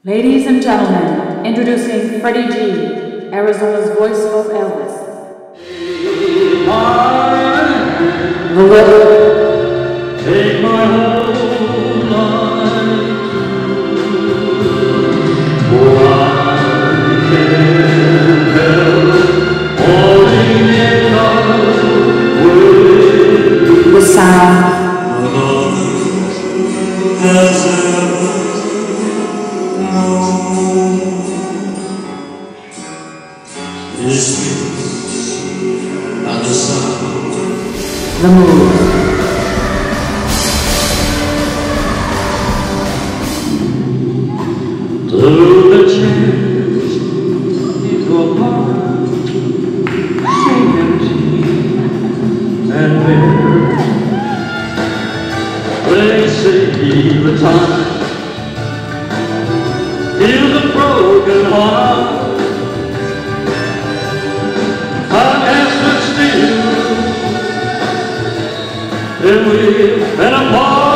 Ladies and gentlemen, introducing Freddy G, Arizona's voice of Elvis. Take my whole life for I can't help falling in love with The sound has ever known. This is not the sound. the mood. Through the chairs into a park, so empty and bare. They say the time heals a broken heart. I can't sit still, and we've been apart.